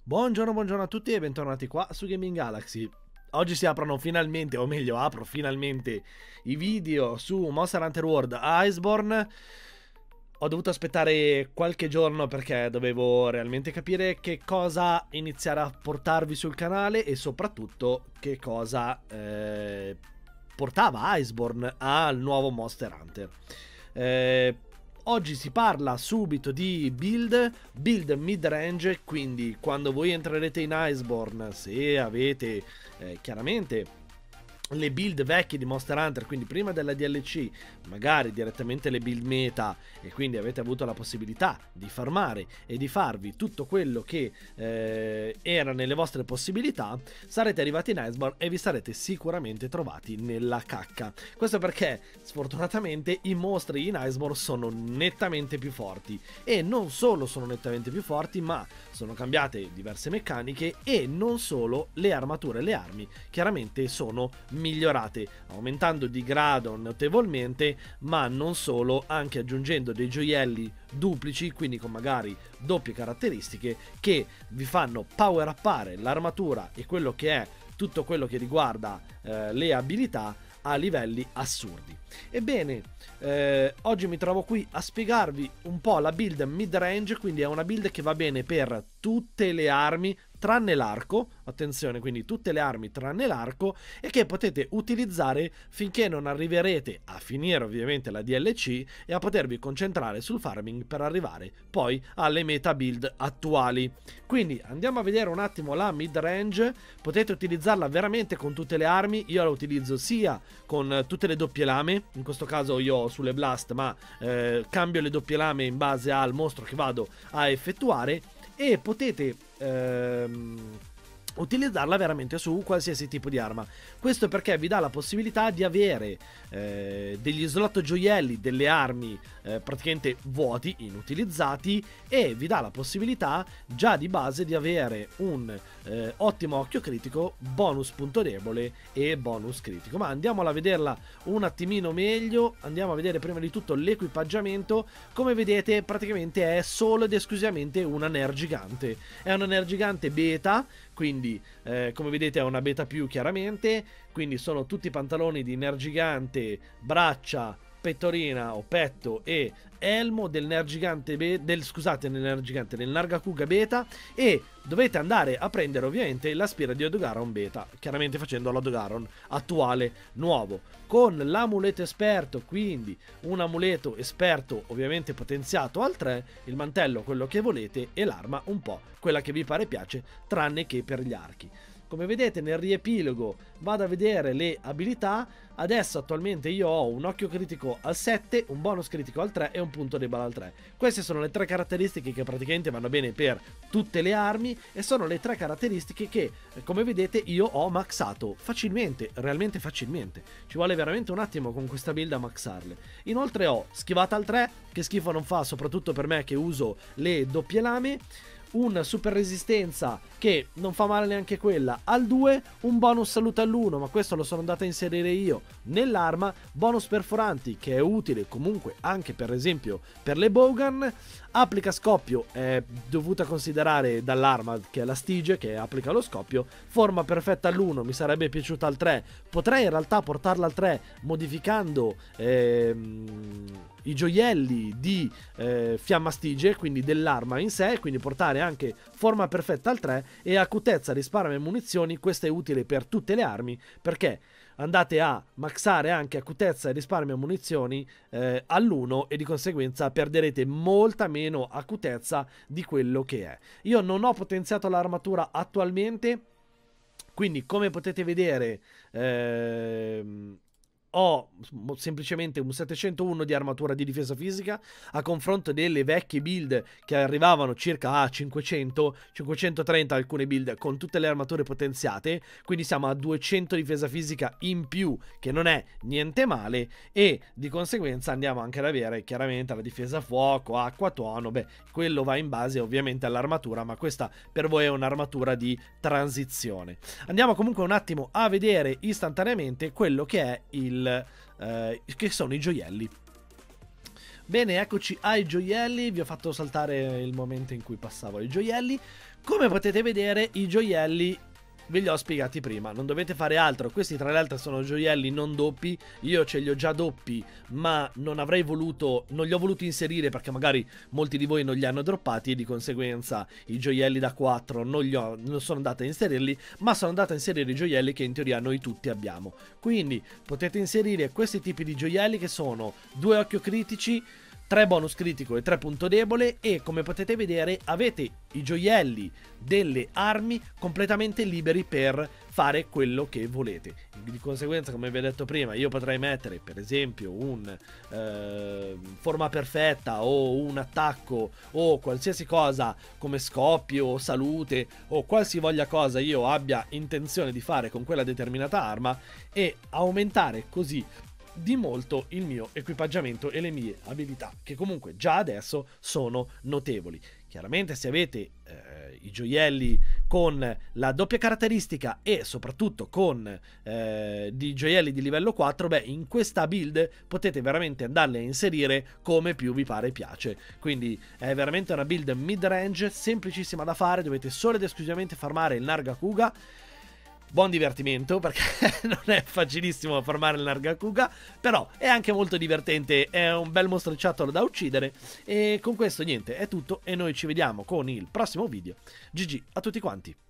Buongiorno, buongiorno a tutti e bentornati qua su Gaming Galaxy. Oggi si aprono finalmente, o meglio apro finalmente i video su Monster Hunter World Iceborne. Ho dovuto aspettare qualche giorno perché dovevo realmente capire che cosa iniziare a portarvi sul canale e soprattutto che cosa portava Iceborne al nuovo Monster Hunter. Oggi si parla subito di build mid-range, quindi quando voi entrerete in Iceborne, se avete chiaramente le build vecchie di Monster Hunter, quindi prima della DLC, magari direttamente le build meta, e quindi avete avuto la possibilità di farmare e di farvi tutto quello che era nelle vostre possibilità, sarete arrivati in Iceborne e vi sarete sicuramente trovati nella cacca. Questo perché sfortunatamente i mostri in Iceborne sono nettamente più forti, e non solo sono nettamente più forti, ma sono cambiate diverse meccaniche e non solo le armature e le armi chiaramente sono migliorate, aumentando di grado notevolmente, ma non solo, anche aggiungendo dei gioielli duplici, quindi con magari doppie caratteristiche che vi fanno power uppare l'armatura e quello che è tutto quello che riguarda le abilità a livelli assurdi. Ebbene, oggi mi trovo qui a spiegarvi un po' la build mid range, quindi è una build che va bene per tutte le armi tranne l'arco, attenzione, quindi tutte le armi tranne l'arco, e che potete utilizzare finché non arriverete a finire ovviamente la DLC e a potervi concentrare sul farming per arrivare poi alle meta build attuali. Quindi andiamo a vedere un attimo la mid range. Potete utilizzarla veramente con tutte le armi. Io la utilizzo sia con tutte le doppie lame, in questo caso io ho sulle blast, ma cambio le doppie lame in base al mostro che vado a effettuare, e potete utilizzarla veramente su qualsiasi tipo di arma. Questo perché vi dà la possibilità di avere degli slot gioielli, delle armi praticamente vuoti, inutilizzati, e vi dà la possibilità già di base di avere un ottimo occhio critico, bonus punto debole e bonus critico. Ma andiamola a vederla un attimino meglio. Andiamo a vedere prima di tutto l'equipaggiamento. Come vedete praticamente è solo ed esclusivamente una Nergigante. È una Nergigante beta, quindi come vedete è una beta più chiaramente, quindi sono tutti pantaloni di Nergigante, braccia, pettorina o petto e elmo del Nergigante del Nargacuga beta, e dovete andare a prendere ovviamente la spira di Odogaron beta, chiaramente facendo l'Odogaron attuale nuovo con l'amuleto esperto, quindi un amuleto esperto ovviamente potenziato al 3, il mantello quello che volete e l'arma un po' quella che vi pare piace, tranne che per gli archi. Come vedete nel riepilogo vado a vedere le abilità. Adesso attualmente io ho un occhio critico al 7, un bonus critico al 3 e un punto debole al 3. Queste sono le tre caratteristiche che praticamente vanno bene per tutte le armi, e sono le tre caratteristiche che, come vedete, io ho maxato facilmente, realmente facilmente. Ci vuole veramente un attimo con questa build a maxarle. Inoltre ho schivata al 3, che schifo non fa, soprattutto per me che uso le doppie lame, una super resistenza che non fa male neanche quella al 2, un bonus salute all'1, ma questo lo sono andato a inserire io nell'arma, bonus perforanti che è utile comunque anche per esempio per le bowgun, applica scoppio è dovuta considerare dall'arma che è la Stige che applica lo scoppio, forma perfetta all'1, mi sarebbe piaciuta al 3, potrei in realtà portarla al 3 modificando i gioielli di fiamma Stige, quindi dell'arma in sé, quindi portare anche forma perfetta al 3 e acutezza, risparmio e munizioni. Questo è utile per tutte le armi perché andate a maxare anche acutezza e risparmio munizioni all'1, e di conseguenza perderete molta meno acutezza di quello che è. Io non ho potenziato l'armatura attualmente, quindi come potete vedere ho semplicemente un 701 di armatura di difesa fisica, a confronto delle vecchie build che arrivavano circa a 500, 530 alcune build con tutte le armature potenziate, quindi siamo a 200 difesa fisica in più, che non è niente male, e di conseguenza andiamo anche ad avere chiaramente la difesa fuoco, acqua, tuono, beh, quello va in base ovviamente all'armatura, ma questa per voi è un'armatura di transizione. Andiamo comunque un attimo a vedere istantaneamente quello che è che sono i gioielli. Bene, eccoci ai gioielli. Vi ho fatto saltare il momento in cui passavo ai gioielli. Come potete vedere, i gioielli ve li ho spiegati prima, non dovete fare altro. Questi tra l'altro sono gioielli non doppi, io ce li ho già doppi, ma non li ho voluti inserire perché magari molti di voi non li hanno droppati e di conseguenza i gioielli da 4 non sono andato a inserirli, ma sono andato a inserire i gioielli che in teoria noi tutti abbiamo. Quindi potete inserire questi tipi di gioielli che sono 2 occhio critici, 3 bonus critico e 3 punto debole, e come potete vedere avete i gioielli delle armi completamente liberi per fare quello che volete. Di conseguenza, come vi ho detto prima, io potrei mettere per esempio un forma perfetta o un attacco o qualsiasi cosa come scoppio o salute o qualsivoglia cosa io abbia intenzione di fare con quella determinata arma, e aumentare così di molto il mio equipaggiamento e le mie abilità, che comunque già adesso sono notevoli. Chiaramente se avete i gioielli con la doppia caratteristica e soprattutto con di gioielli di livello 4, beh, in questa build potete veramente andarli a inserire come più vi pare e piace. Quindi è veramente una build mid range, semplicissima da fare, dovete solo ed esclusivamente farmare il Nargacuga. Buon divertimento, perché non è facilissimo farmare il Nargacuga, però è anche molto divertente, è un bel mostriciattolo da uccidere. E con questo niente, è tutto e noi ci vediamo con il prossimo video. GG a tutti quanti.